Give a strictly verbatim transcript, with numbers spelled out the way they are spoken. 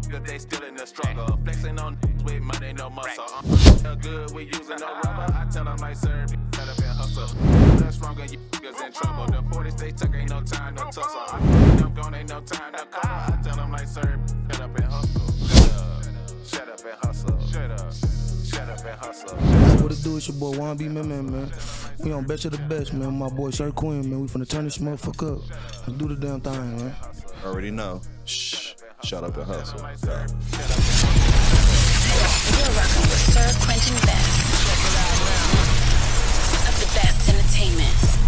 niggas, they still in the struggle. Flexing on with money, no muscle. I'm good, we using no rubber. I tell them like, sir, set up and hustle. That's stronger, you niggas in trouble. The forties they took, ain't no time to tussle. I'm gone, ain't no time to cover. I tell them like, sir, shut up and hustle. Shut up and hustle. Shut up. Shut up and hustle. What it do? It's your boy Yandb Manman, man. We on Best of the Best, man. My boy Sir Queen, man. We finna turn this motherfucker up. Let's do the damn thing, man. Already know. Shh. Shut up and hustle. You're rocking with Sir Quentin Best of the Best Entertainment.